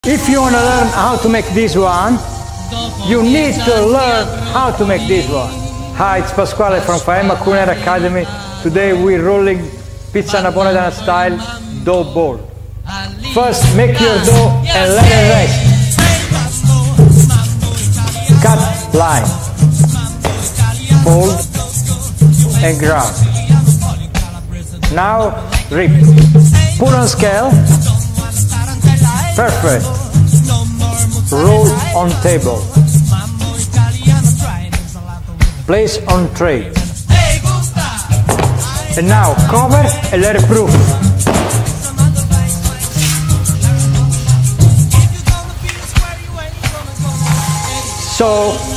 If you want to learn how to make this one, you need to learn how to make this one. Hi, it's Pasquale from Faema Culinary Academy. Today we're rolling pizza Napoletan style dough ball. First, make your dough and let it rest. Cut line, fold and ground. Now rip. Put on scale. Perfect. Roll on table. Place on tray. And now cover and let it proof. So